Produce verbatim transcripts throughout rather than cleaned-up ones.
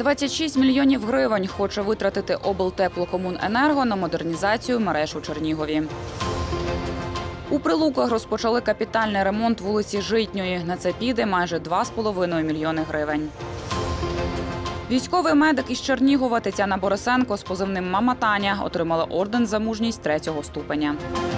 двадцять шість мільйонів гривень хоче витратити облтеплокомуненерго на модернізацію мереж у Чернігові. У Прилуках розпочали капітальний ремонт вулиці Житньої. На це піде майже два з половиною мільйони гривень. Військовий медик із Чернігова Тетяна Борисенко з позивним «Мама Таня» отримала орден за мужність третього ступеня.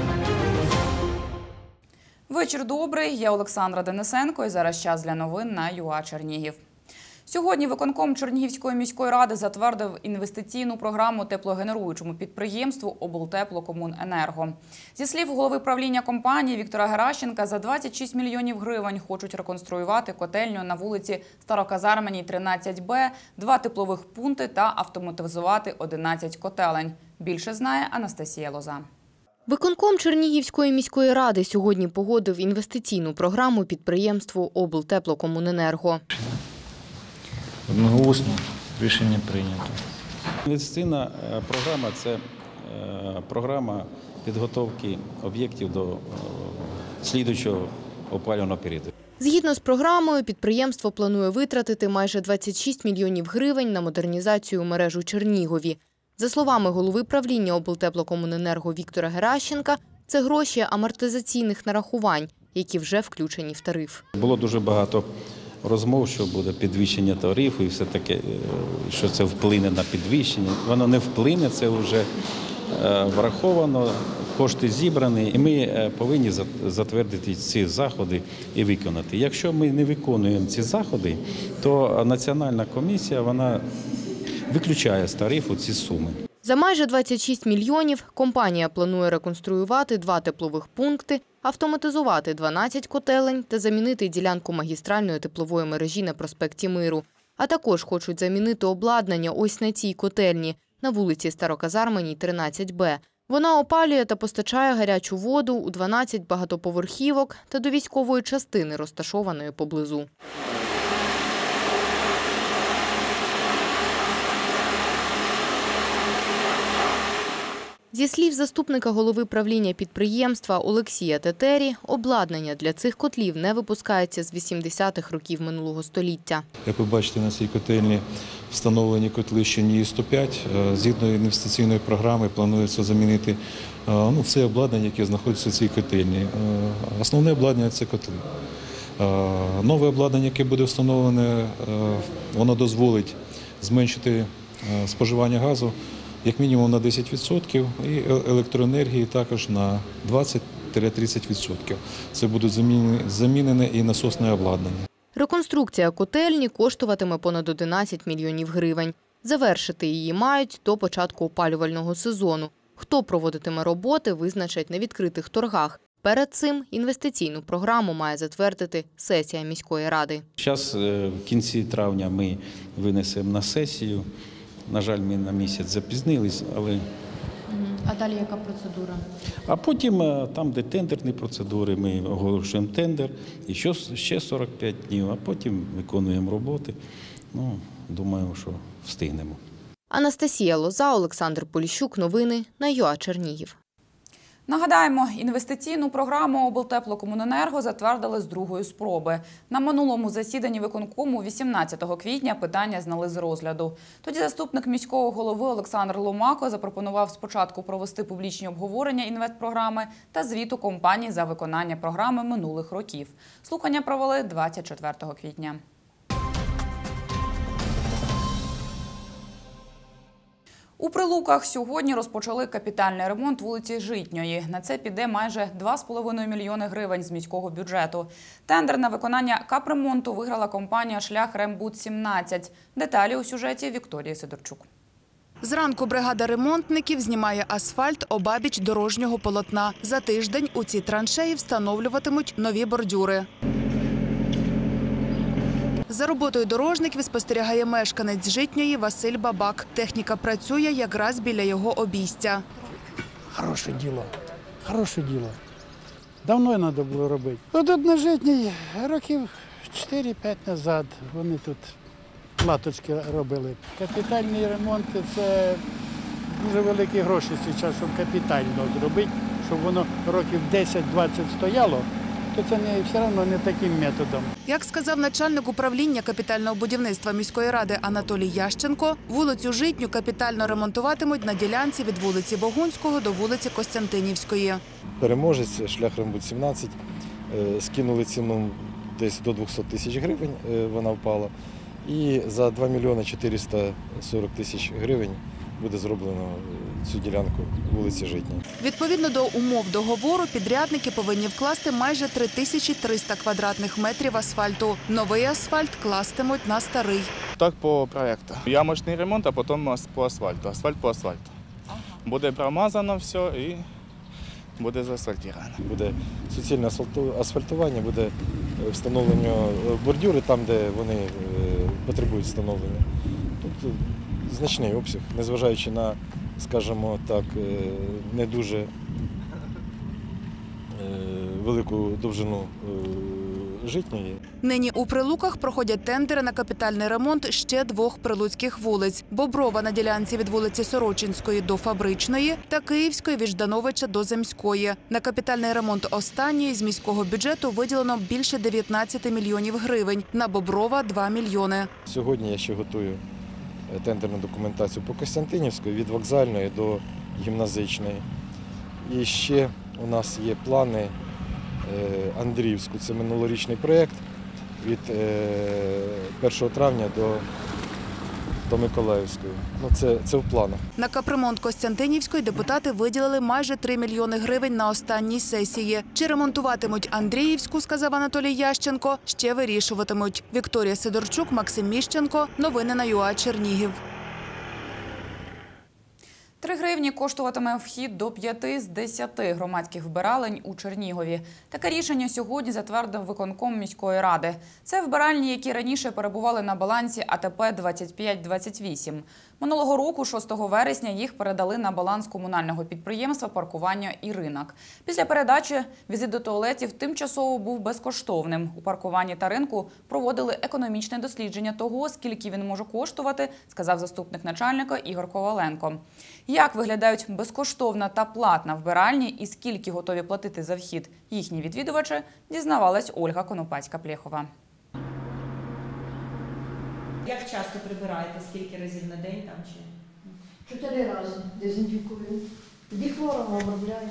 Вечір добрий. Я Олександра Денисенко і зараз час для новин на ЮА Чернігів. Сьогодні виконком Чернігівської міської ради затвердив інвестиційну програму теплогенеруючому підприємству облтеплокомуненерго. Зі слів голови правління компанії Віктора Геращенка, за двадцять шість мільйонів гривень хочуть реконструювати котельню на вулиці Староказарменній, тринадцять Б, два теплових пункти та автоматизувати одинадцять котелень. Більше знає Анастасія Лоза. Виконком Чернігівської міської ради сьогодні погодив інвестиційну програму підприємству облтеплокомуненерго. Одноголосно рішення прийнято. Інвестиційна програма – це програма підготовки об'єктів до слідуючого опалювального періоду. Згідно з програмою, підприємство планує витратити майже двадцять шість мільйонів гривень на модернізацію мереж у Чернігові. За словами голови правління облтеплокомуненерго Віктора Геращенка, це гроші амортизаційних нарахувань, які вже включені в тариф. Було дуже багато розмов, що буде підвищення тарифу і все таке, що це вплине на підвищення. Воно не вплине, це вже враховано, кошти зібрані, і ми повинні затвердити ці заходи і виконати. Якщо ми не виконуємо ці заходи, то Національна комісія, вона виключає з тарифу ці суми. За майже двадцять шість мільйонів компанія планує реконструювати два теплових пункти, автоматизувати дванадцять котелень та замінити ділянку магістральної теплової мережі на проспекті Миру. А також хочуть замінити обладнання ось на цій котельні на вулиці Староказарменій, тринадцять Б. Вона опалює та постачає гарячу воду у дванадцять багатоповерхівок та до військової частини, розташованої поблизу. Зі слів заступника голови правління підприємства Олексія Тетері, обладнання для цих котлів не випускається з вісімдесятих років минулого століття. Як ви бачите, на цій котельні встановлені котли ще сто п'ять. Згідно інвестиційної програми планується замінити ну, все обладнання, яке знаходиться в цій котельні. Основне обладнання – це котли. Нове обладнання, яке буде встановлене, воно дозволить зменшити споживання газу як мінімум на десять відсотків і електроенергії також на двадцять-тридцять відсотків. Це буде замінене і насосне обладнання. Реконструкція котельні коштуватиме понад одинадцять мільйонів гривень. Завершити її мають до початку опалювального сезону. Хто проводитиме роботи, визначать на відкритих торгах. Перед цим інвестиційну програму має затвердити сесія міської ради. Зараз в кінці травня ми винесемо на сесію. На жаль, ми на місяць запізнились, але… А далі яка процедура? А потім, там, де тендерні процедури, ми оголошуємо тендер, і ще сорок п'ять днів, а потім виконуємо роботи. Ну, думаю, що встигнемо. Анастасія Лоза, Олександр Поліщук. Новини на ЮА Чернігів. Нагадаємо, інвестиційну програму облтеплокомуненерго затвердили з другої спроби. На минулому засіданні виконкому вісімнадцятого квітня питання зняли з розгляду. Тоді заступник міського голови Олександр Ломако запропонував спочатку провести публічні обговорення інвестпрограми та звіту компаній за виконання програми минулих років. Слухання провели двадцять четвертого квітня. У Прилуках сьогодні розпочали капітальний ремонт вулиці Житньої. На це піде майже два з половиною мільйони гривень з міського бюджету. Тендер на виконання капремонту виграла компанія «Шлях Рембуд сімнадцять». Деталі у сюжеті Вікторії Сидорчук. Зранку бригада ремонтників знімає асфальт обабіч дорожнього полотна. За тиждень у ці траншеї встановлюватимуть нові бордюри. За роботою дорожників спостерігає мешканець Житньої Василь Бабак. Техніка працює якраз біля його обійстя. Хороше діло, хороше діло. Давно треба було робити. Тут на Житній років чотири-п'ять назад вони тут латочки робили. Капітальні ремонти – це дуже великі гроші зараз, щоб капітально зробити, щоб воно років десять-двадцять стояло то це не, все одно не таким методом. Як сказав начальник управління капітального будівництва міської ради Анатолій Ященко, вулицю Житню капітально ремонтуватимуть на ділянці від вулиці Богунського до вулиці Костянтинівської. Переможець, шлях Рембут сімнадцять, скинули ціну десь до двохсот тисяч гривень, вона впала. І за два мільйони чотириста сорок тисяч гривень буде зроблено цю ділянку вулиці Житній. Відповідно до умов договору, підрядники повинні вкласти майже три тисячі триста квадратних метрів асфальту. Новий асфальт кластимуть на старий. Так по проєкту. Ямочний ремонт, а потім по асфальту. Асфальт по асфальту. Буде промазано все і буде заасфальтовано. Буде суцільне асфальтування, буде встановлення бордюри там, де вони потребують встановлення. Тут значний обсяг, незважаючи на, скажімо так, не дуже велику довжину Житньої. Нині у Прилуках проходять тендери на капітальний ремонт ще двох прилуцьких вулиць – Боброва на ділянці від вулиці Сорочинської до Фабричної та Київської від Ждановича до Земської. На капітальний ремонт останньої з міського бюджету виділено більше дев'ятнадцяти мільйонів гривень, на Боброва – два мільйони. Сьогодні я ще готую тендерну документацію по Костянтинівської від вокзальної до гімназичної. І ще у нас є плани Андріївську, це минулорічний проєкт від першого травня до, до Миколаївської. Ну, це, це в планах. На капремонт Костянтинівської депутати виділили майже три мільйони гривень на останній сесії. Чи ремонтуватимуть Андріївську, сказав Анатолій Ященко, ще вирішуватимуть. Вікторія Сидорчук, Максим Міщенко. Новини на ЮА Чернігів. Три гривні коштуватиме вхід до п'яти з десяти громадських вбиралень у Чернігові. Таке рішення сьогодні затвердив виконком міської ради. Це вбиральні, які раніше перебували на балансі А Т П двадцять п'ять двадцять вісім. Минулого року, шостого вересня, їх передали на баланс комунального підприємства «Паркування і ринок». Після передачі візит до туалетів тимчасово був безкоштовним. У паркуванні та ринку проводили економічне дослідження того, скільки він може коштувати, сказав заступник начальника Ігор Коваленко. Як виглядають безкоштовна та платна вбиральні і скільки готові платити за вхід їхні відвідувачі, дізнавалась Ольга Конопацька-Плєхова. Як часто прибираєте? Скільки разів на день там чи? Чотири рази дезінфікую. Діхлором обробляємо.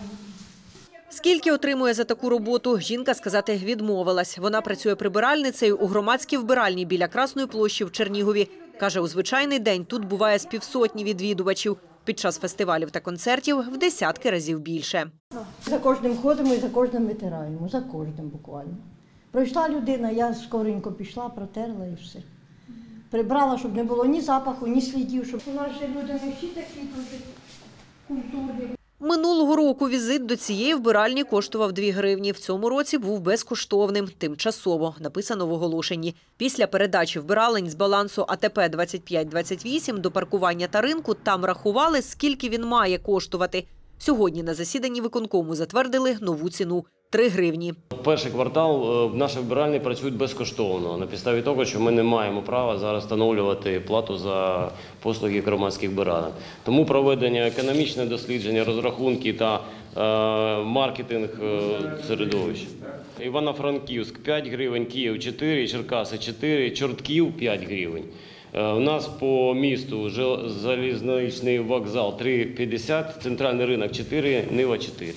Скільки отримує за таку роботу, жінка сказати відмовилась. Вона працює прибиральницею у громадській вбиральні біля Красної площі в Чернігові. Каже, у звичайний день тут буває з півсотні відвідувачів. Під час фестивалів та концертів в десятки разів більше. За кожним ходимо і за кожним витираємо, за кожним буквально. Пройшла людина, я скоренько пішла, протерла і все. Прибрала, щоб не було ні запаху, ні слідів, щоб у нас ще люди не всі такі дуже культурні. Минулого року візит до цієї вбиральні коштував дві гривні. В цьому році був безкоштовним, тимчасово, написано в оголошенні. Після передачі вбиралень з балансу А Т П двадцять п'ять двадцять вісім до паркування та ринку там рахували, скільки він має коштувати. Сьогодні на засіданні виконкому затвердили нову ціну – три гривні. Перший квартал наші вбиральні працюють безкоштовно, на підставі того, що ми не маємо права зараз встановлювати плату за послуги громадських вбиралень. Тому проведення економічне дослідження, розрахунки та е, маркетинг е, середовища. Івано-Франківськ – п'ять гривень, Київ – чотири, Черкаси – чотири, Чортків – п'ять гривень. У нас по місту залізничний вокзал три п'ятдесят, центральний ринок чотири, Нива чотири.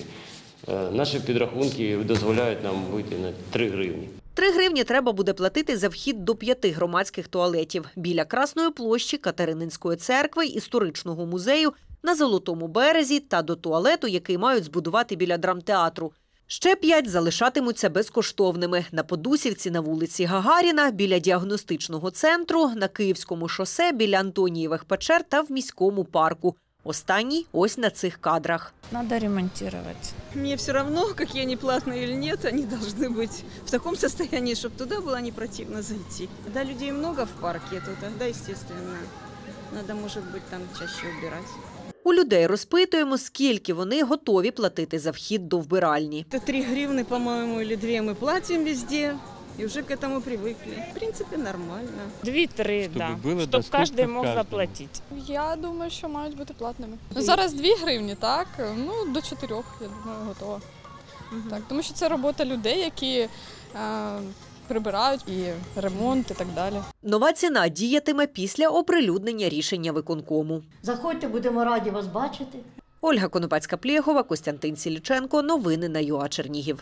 Наші підрахунки дозволяють нам вийти на три гривні. Три гривні треба буде платити за вхід до п'яти громадських туалетів. Біля Красної площі, Катерининської церкви, історичного музею, на Золотому березі та до туалету, який мають збудувати біля драмтеатру. Ще п'ять залишатимуться безкоштовними. На Подусівці на вулиці Гагаріна, біля діагностичного центру, на Київському шосе, біля Антонієвих печер та в міському парку. Останній ось на цих кадрах. Надо ремонтировать. Мне все равно, какие они платные или нет, они должны быть в таком состоянии, чтобы туда было не противно зайти. Когда людей много в парке, то тогда, естественно, надо, может быть, там чаще убирать. У людей розпитуємо, скільки вони готові платити за вхід до вбиральні. Это три гривны, по-моему, или две мы платим везде. И уже к этому привыкли. В принципе, нормально. Дві-три, да. Щоб кожен мог заплатити. Я думаю, що мають бути платними. Зараз дві гривні, так? Ну, до чотирьох, я думаю, готова. Так, тому що це робота людей, які е, прибирають і ремонт і так далі. Нова ціна діятиме після оприлюднення рішення виконкому. Заходьте, будемо раді вас бачити. Ольга Конопацька-Плєгова, Костянтин Сіліченко. Новини на ЮА Чернігів.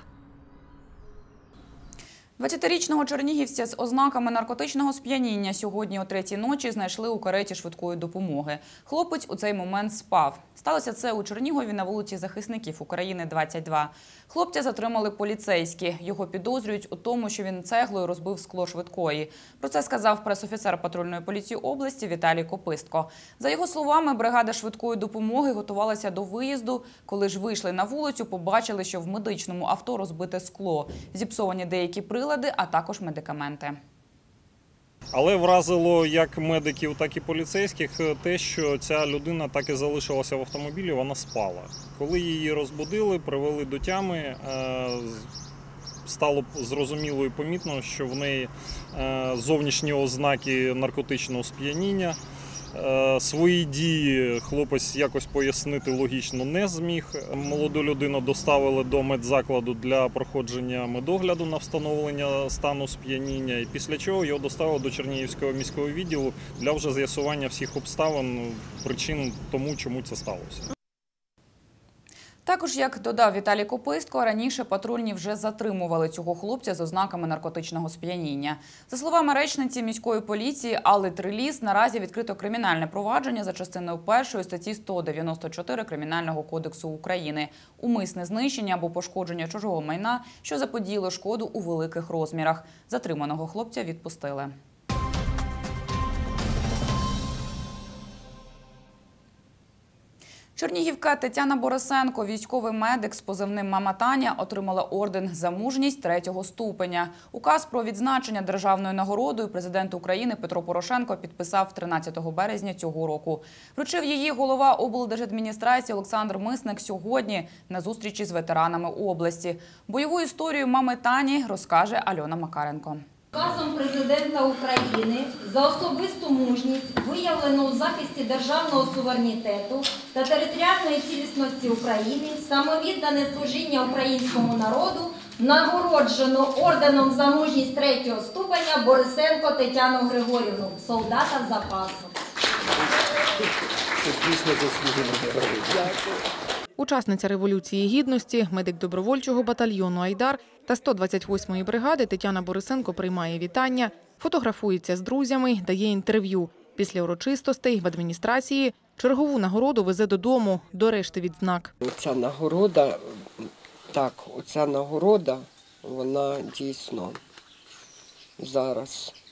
двадцятирічного чернігівця з ознаками наркотичного сп'яніння сьогодні о третій ночі знайшли у кареті швидкої допомоги. Хлопець у цей момент спав. Сталося це у Чернігові на вулиці Захисників України, двадцять два. Хлопця затримали поліцейські. Його підозрюють у тому, що він цеглою розбив скло швидкої. Про це сказав пресофіцер патрульної поліції області Віталій Копистко. За його словами, бригада швидкої допомоги готувалася до виїзду. Коли ж вийшли на вулицю, побачили, що в медичному авто розбите скло. Зіпсовані деякі прилади, а також медикаменти. Але вразило як медиків, так і поліцейських те, що ця людина так і залишилася в автомобілі, вона спала. Коли її розбудили, привели до тями, стало зрозуміло і помітно, що в неї зовнішні ознаки наркотичного сп'яніння. Свої дії хлопець якось пояснити логічно не зміг. Молоду людину доставили до медзакладу для проходження медогляду на встановлення стану сп'яніння, і після чого його доставили до Чернігівського міського відділу для вже з'ясування всіх обставин, причин тому, чому це сталося. Також, як додав Віталій Копистко, раніше патрульні вже затримували цього хлопця з ознаками наркотичного сп'яніння. За словами речниці міської поліції Алли Триліс, наразі відкрито кримінальне провадження за частиною першої статті сто дев'яносто чотири Кримінального кодексу України – умисне знищення або пошкодження чужого майна, що заподіяло шкоду у великих розмірах. Затриманого хлопця відпустили. Чернігівка Тетяна Борисенко, військовий медик з позивним «Мама Таня», отримала орден «За мужність» третього ступеня. Указ про відзначення державною нагородою президент України Петро Порошенко підписав тринадцятого березня цього року. Вручив її голова облдержадміністрації Олександр Мисник сьогодні на зустрічі з ветеранами області. Бойову історію «Мами Тані» розкаже Альона Макаренко. Указом президента України за особисту мужність, виявлену у захисті державного суверенітету та територіальної цілісності України, самовіддане служіння українському народу, нагороджено орденом за мужність третього ступеня Борисенко Тетяну Григорівну, солдата запасу. Учасниця Революції Гідності, медик добровольчого батальйону «Айдар» та сто двадцять восьмої бригади Тетяна Борисенко приймає вітання, фотографується з друзями, дає інтерв'ю. Після урочистостей в адміністрації чергову нагороду везе додому, до решти відзнак. Ця нагорода, так, оця нагорода, вона дійсно зараз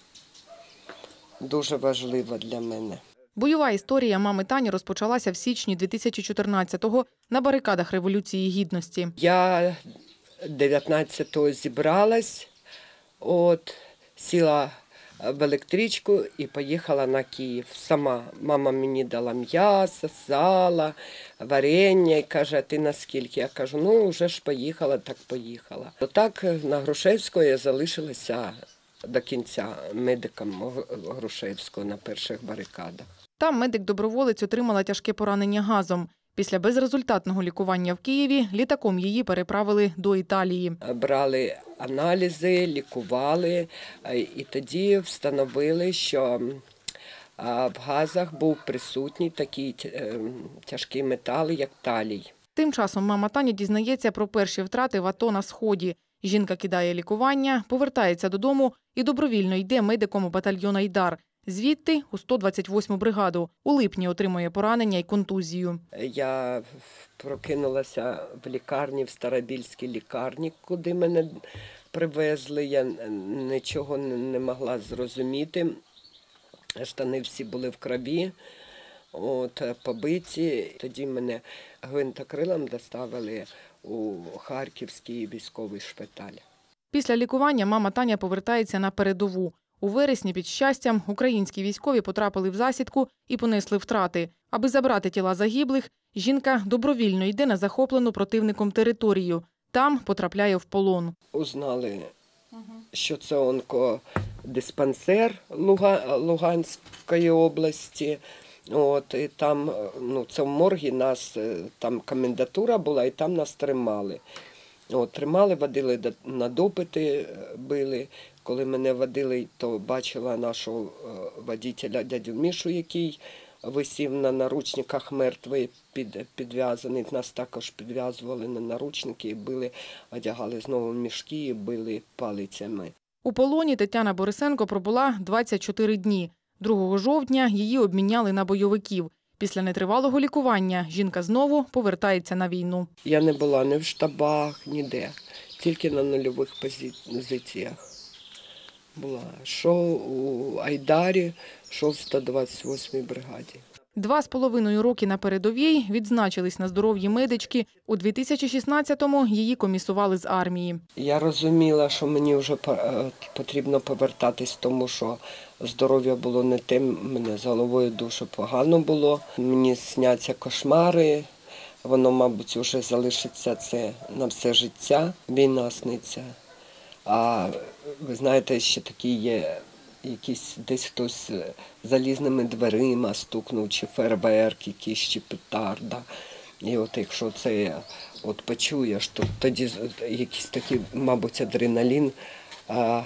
дуже важлива для мене. Бойова історія мами Тані розпочалася в січні дві тисячі чотирнадцятого на барикадах Революції Гідності. Я дев'ятнадцятого зібралась, от, сіла в електричку і поїхала на Київ. Сама мама мені дала м'ясо, сала, варення і каже, а ти наскільки? Я кажу, ну вже ж поїхала, так поїхала. Отак на Грушевського я залишилася до кінця медиком Грушевського на перших барикадах. Там медик-доброволець отримала тяжке поранення газом. Після безрезультатного лікування в Києві літаком її переправили до Італії. Брали аналізи, лікували, і тоді встановили, що в газах був присутній такий тяжкий метал, як талій. Тим часом мама Таня дізнається про перші втрати в АТО на Сході. Жінка кидає лікування, повертається додому і добровільно йде медиком у батальйон «Айдар». Звідти у сто двадцять восьму бригаду. У липні отримує поранення і контузію. Я прокинулася в лікарні, в Старобільській лікарні, куди мене привезли. Я нічого не могла зрозуміти. Штани всі були в крові, от, побиті. Тоді мене гвинтокрилом доставили у Харківський військовий шпиталь. Після лікування мама Таня повертається на передову. У вересні під Щастям українські військові потрапили в засідку і понесли втрати. Аби забрати тіла загиблих, жінка добровільно йде на захоплену противником територію. Там потрапляє в полон. Узнали, що це онкодиспансер Луганської області. От, і там, ну, це в моргі нас, там комендатура була, і там нас тримали. От, тримали, водили на допити, били. Коли мене водили, то бачила нашого водителя дядю Мішу, який висів на наручниках мертвий, під, підв'язаний. Нас також підв'язували на наручники, і били, одягали знову в мішки і били палицями. У полоні Тетяна Борисенко пробула двадцять чотири дні. другого жовтня її обміняли на бойовиків. Після нетривалого лікування жінка знову повертається на війну. Я не була ні в штабах, ніде, тільки на нульових позиціях була. Що у Айдарі, що в сто двадцять восьмій бригаді. Два з половиною роки на передовій відзначились на здоров'ї медички. У дві тисячі шістнадцятому її комісували з армії. Я розуміла, що мені вже потрібно повертатись, тому що здоров'я було не тим, мене з головою дуже погано було. Мені сняться кошмари, воно, мабуть, вже залишиться це на все життя. Війна сниться. А ви знаєте, ще такі є, якісь десь хтось залізними дверима стукнув, чи фейерверк якийсь, чи петарда. І от якщо це от почуєш, то тоді якийсь такий, мабуть, адреналін, а,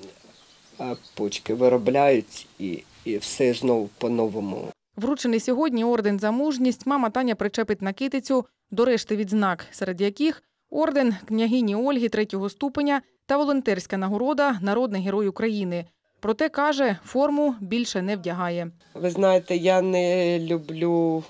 а почки виробляють і, і все знову по-новому. Вручений сьогодні орден за мужність мама Таня причепить на китицю до решти відзнак, серед яких орден княгині Ольги третього ступеня та волонтерська нагорода «Народний герой України». Проте, каже, форму більше не вдягає. Ви знаєте, я не люблю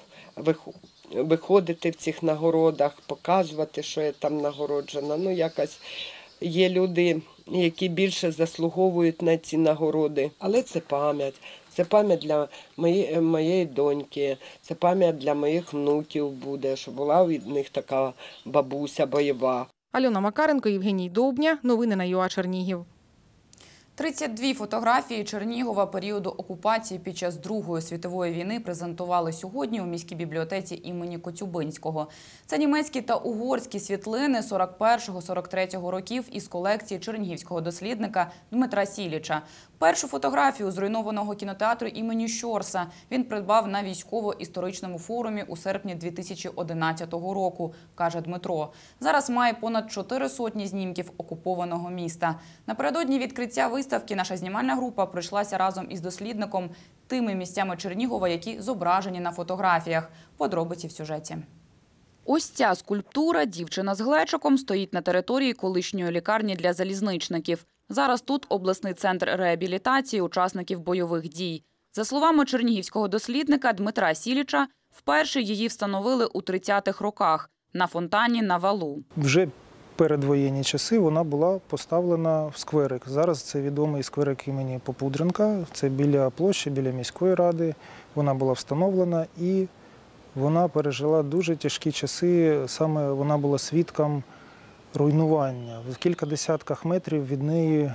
виходити в цих нагородах, показувати, що я там нагороджена. Ну, якось є люди, які більше заслуговують на ці нагороди. Але це пам'ять. Це пам'ять для моєї, моєї доньки, це пам'ять для моїх внуків буде, що була від них така бабуся бойова. Альона Макаренко, Євгеній Довбня. Новини на ЮА Чернігів. тридцять дві фотографії Чернігова періоду окупації під час Другої світової війни презентували сьогодні у міській бібліотеці імені Коцюбинського. Це німецькі та угорські світлини сорок першого - сорок третього років із колекції чернігівського дослідника Дмитра Сіліча. Першу фотографію зруйнованого кінотеатру імені Щорса він придбав на військово-історичному форумі у серпні дві тисячі одинадцятого року, каже Дмитро. Зараз має понад чотири сотні знімків окупованого міста. Напередодні відкриття виставки наша знімальна група пройшлася разом із дослідником тими місцями Чернігова, які зображені на фотографіях. Подробиці в сюжеті. Ось ця скульптура «Дівчина з глечиком» стоїть на території колишньої лікарні для залізничників. Зараз тут обласний центр реабілітації учасників бойових дій. За словами чернігівського дослідника Дмитра Сіліча, вперше її встановили у тридцятих роках на фонтані на валу. Вже передвоєнні часи вона була поставлена в скверик. Зараз це відомий скверик імені Попудренка. Це біля площі, біля міської ради. Вона була встановлена і вона пережила дуже тяжкі часи. Саме вона була свідком руйнування. В кілька десятках метрів від неї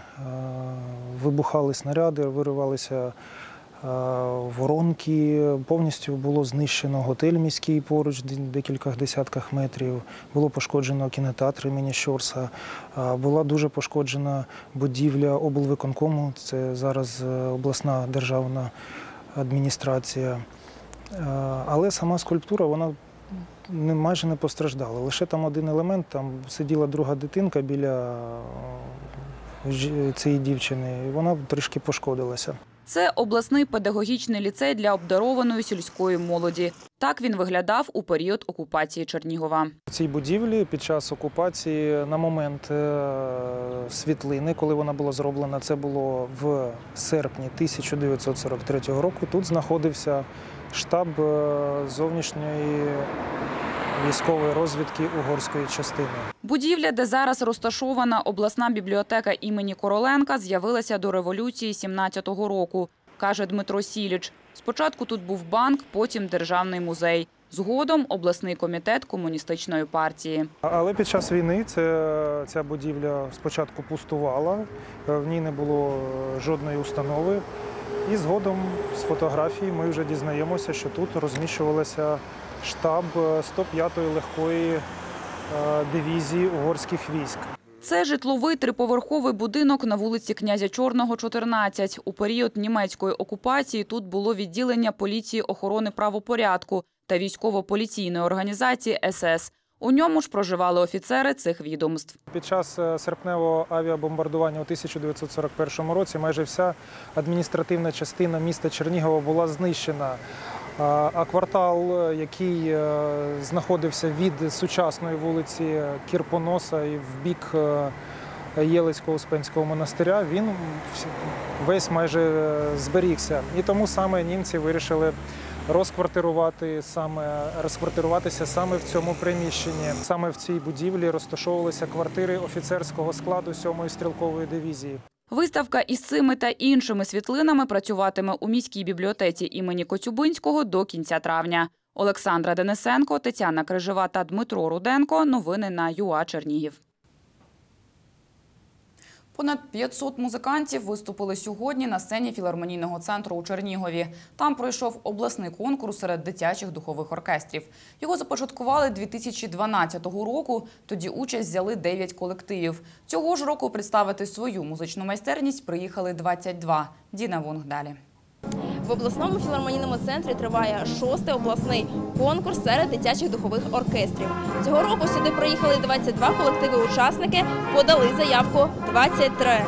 вибухали снаряди, виривалися воронки, повністю було знищено готель міський поруч, декілька десятках метрів, було пошкоджено кінотеатр імені Щорса, була дуже пошкоджена будівля облвиконкому, це зараз обласна державна адміністрація. Але сама скульптура, вона майже не постраждала. Лише там один елемент, там сиділа друга дитинка біля цієї дівчини, і вона трішки пошкодилася. Це обласний педагогічний ліцей для обдарованої сільської молоді. Так він виглядав у період окупації Чернігова. У цій будівлі під час окупації на момент світлини, коли вона була зроблена, це було в серпні тисяча дев'ятсот сорок третього року, тут знаходився штаб зовнішньої військової розвідки угорської частини. Будівля, де зараз розташована обласна бібліотека імені Короленка, з'явилася до революції сімнадцятого року, каже Дмитро Сіліч. Спочатку тут був банк, потім державний музей. Згодом обласний комітет комуністичної партії. Але під час війни це, ця будівля спочатку пустувала, в ній не було жодної установи. І згодом з фотографій ми вже дізнаємося, що тут розміщувалася штаб сто п'ятої легкої дивізії угорських військ. Це житловий триповерховий будинок на вулиці Князя Чорного, чотирнадцять. У період німецької окупації тут було відділення поліції охорони правопорядку та військово-поліційної організації ес ес. У ньому ж проживали офіцери цих відомств. Під час серпневого авіабомбардування у тисяча дев'ятсот сорок першому році майже вся адміністративна частина міста Чернігова була знищена. А квартал, який знаходився від сучасної вулиці Кірпоноса і в бік Єлицько-Успенського монастиря, він весь майже зберігся. І тому саме німці вирішили розквартирувати саме, розквартируватися саме в цьому приміщенні. Саме в цій будівлі розташовувалися квартири офіцерського складу сьомої стрілкової дивізії. Виставка із цими та іншими світлинами працюватиме у міській бібліотеці імені Коцюбинського до кінця травня. Олександра Денисенко, Тетяна Крижева та Дмитро Руденко. Новини на ЮА Чернігів. Понад п'ятсот музикантів виступили сьогодні на сцені філармонійного центру у Чернігові. Там пройшов обласний конкурс серед дитячих духових оркестрів. Його започаткували дві тисячі дванадцятого року, тоді участь взяли дев'ять колективів. Цього ж року представити свою музичну майстерність приїхали двадцять два. Діна Вонг далі. В обласному філармонійному центрі триває шостий обласний конкурс серед дитячих духових оркестрів. Цього року сюди приїхали двадцять два колективи-учасники, подали заявку двадцять три.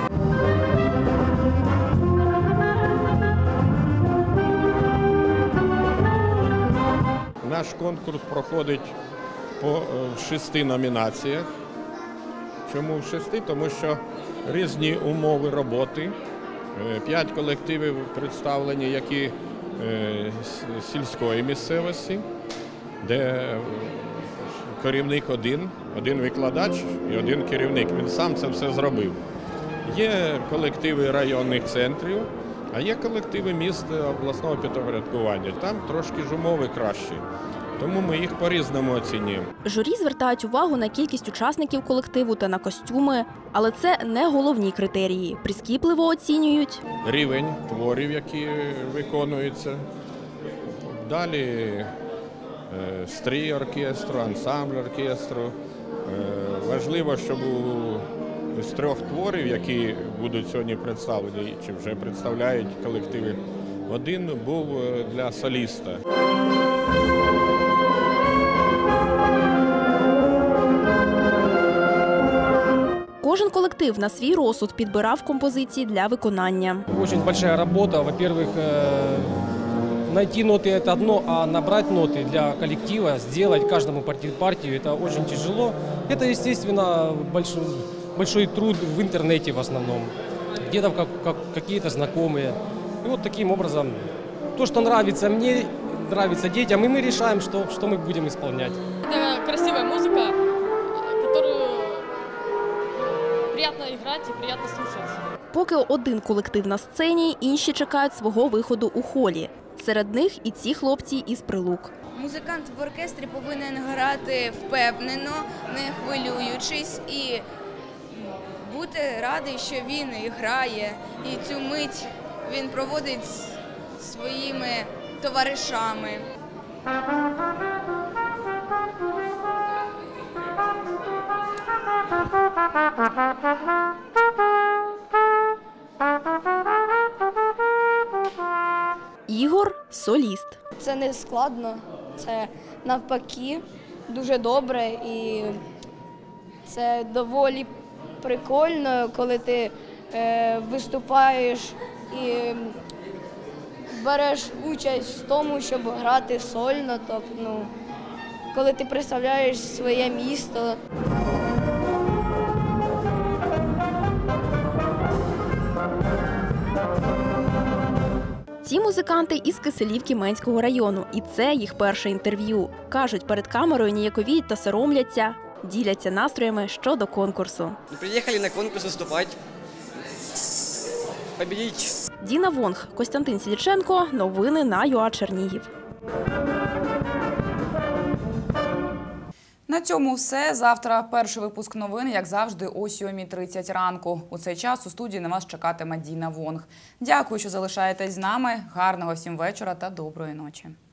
Наш конкурс проходить по шести номінаціях. Чому в шести? Тому що різні умови роботи. П'ять колективів представлені, які з сільської місцевості, де керівник один, один викладач і один керівник. Він сам це все зробив. Є колективи районних центрів, а є колективи міст обласного підпорядкування. Там трошки ж умови кращі. Тому ми їх по-різному оцінюємо. Журі звертають увагу на кількість учасників колективу та на костюми, але це не головні критерії. Прискіпливо оцінюють рівень творів, які виконуються. Далі стрій оркестру, ансамбль оркестру. Важливо, щоб з трьох творів, які будуть сьогодні представлені, чи вже представляють колективи, один був для соліста. Кожен колектив на свій розсуд підбирав композиції для виконання. Дуже велика робота. Во-первых, найти ноты – это одно, а набрать ноты для коллектива, сделать каждому партию – это очень тяжело. Это, естественно, большой, большой труд в интернете в основном. Где-то как, как, какие-то знакомые. И вот таким образом, то, что нравится мне, нравится детям, и мы решаем, что, что мы будем исполнять. Это красивая музыка, которую приятно играть и приятно слушать. Поки один колектив на сцені, інші чекають свого виходу у холі. Серед них і ці хлопці із Прилук. Музикант в оркестрі повинен грати впевнено, не хвилюючись і бути радий, що він грає. І цю мить він проводить з своїми товаришами. Ігор – соліст. Це не складно, це навпаки дуже добре і це доволі прикольно, коли ти е, виступаєш і береш участь в тому, щоб грати сольно, тобто, ну, коли ти представляєш своє місто. Ці музиканти із Киселівки Менського району. І це їх перше інтерв'ю. Кажуть, перед камерою ніяковіють та соромляться, діляться настроями щодо конкурсу. Приїхали на конкурс виступати. Победіть. Діна Вонг, Костянтин Сіліченко. Новини на ЮА Чернігів. На цьому все. Завтра перший випуск новин, як завжди, о сьомій тридцять ранку. У цей час у студії на вас чекатиме Діна Вонг. Дякую, що залишаєтесь з нами. Гарного всім вечора та доброї ночі.